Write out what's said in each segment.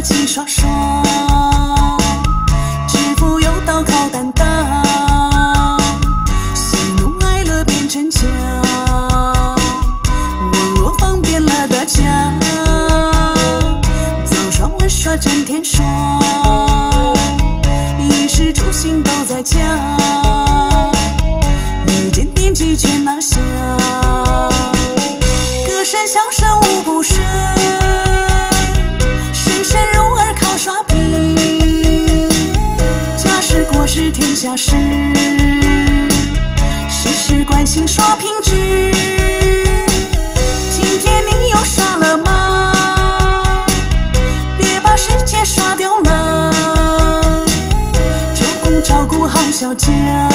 气爽爽，致富有道靠担当，喜怒哀乐变成奖，网络方便了大家，早爽晚耍整天爽，衣食住行都在家，一键点击全拿下，歌声响声无不顺，声声入耳靠刷屏，家事国事天下事，时时关心刷屏剧。今天你又刷了吗？别把时间刷掉了，照顾好小家，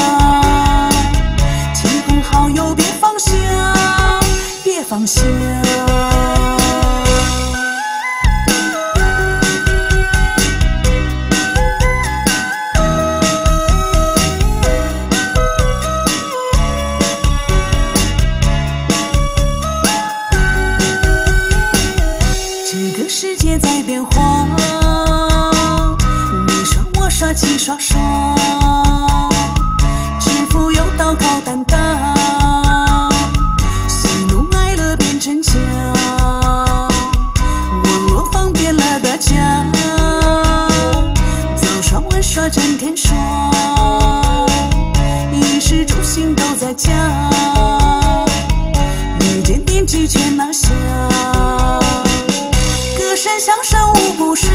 亲朋好友别放下，别放下。这个世界在变化，你刷我刷气刷爽，致富有道靠担当，喜怒哀乐变成奖，网络方便了大家，早爽晚耍整天爽，衣食住行都在家，一键点击全拿下，歌声响声无不顺，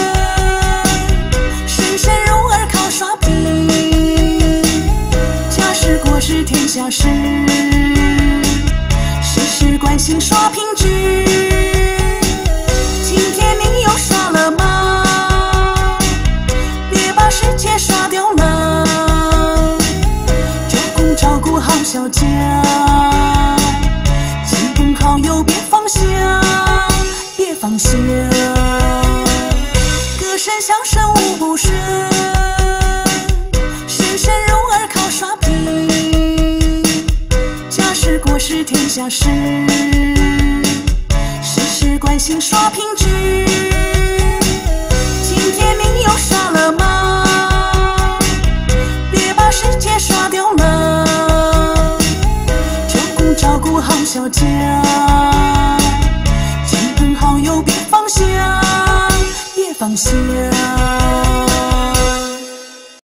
声声入耳靠刷屏，家事国事天下事，时时关心刷屏剧。今天你又刷了吗？别把时间刷掉了，照顾好小家，亲朋好友别放下，别放下。歌声响声无不顺，声声入耳靠刷屏，家事国事天下事，时时关心刷屏剧。今天你又刷了吗？别把时间刷掉了，照顾好小家，亲朋好友别放下，别放下。